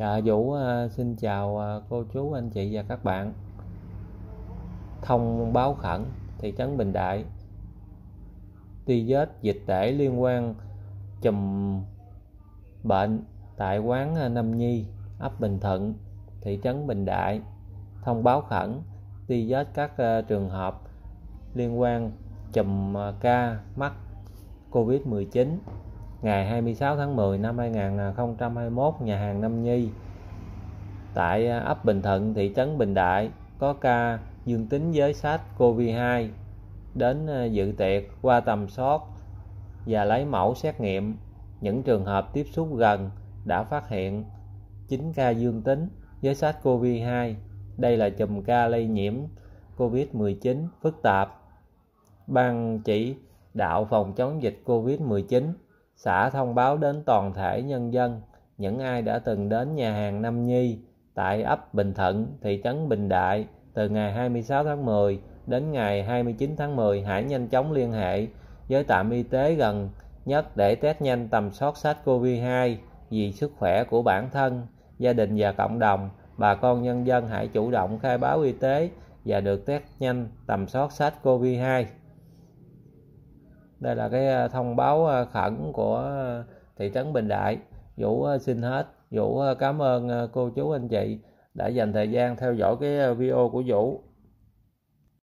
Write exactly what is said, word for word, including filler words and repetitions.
Dạ, Vũ ờ, xin chào ờ, cô chú anh chị và các bạn. Thông báo khẩn thị trấn Bình Đại truy vết dịch tễ liên quan chùm bệnh tại quán ờ, Nam Nhi, ấp Bình Thuận, thị trấn Bình Đại. Thông báo khẩn truy vết các ờ, trường hợp liên quan chùm ờ, ca mắc covid mười chín ngày hai mươi sáu tháng mười năm hai nghìn không trăm hai mươi mốt, nhà hàng Nam Nhi tại ấp Bình Thuận, thị trấn Bình Đại có ca dương tính với SARS-cô vê hai đến dự tiệc qua tầm soát và lấy mẫu xét nghiệm. Những trường hợp tiếp xúc gần đã phát hiện chín ca dương tính với SARS-cô vê hai. Đây là chùm ca lây nhiễm covid mười chín phức tạp. Ban chỉ đạo phòng chống dịch covid mười chín xã thông báo đến toàn thể nhân dân, những ai đã từng đến nhà hàng Nam Nhi tại ấp Bình Thuận, thị trấn Bình Đại từ ngày hai mươi sáu tháng mười đến ngày hai mươi chín tháng mười hãy nhanh chóng liên hệ với trạm y tế gần nhất để test nhanh tầm soát SARS-cô vê hai vì sức khỏe của bản thân, gia đình và cộng đồng. Bà con nhân dân hãy chủ động khai báo y tế và được test nhanh tầm soát SARS-cô vê hai. Đây là cái thông báo khẩn của thị trấn Bình Đại. Vũ xin hết. Vũ cảm ơn cô chú anh chị đã dành thời gian theo dõi cái video của Vũ.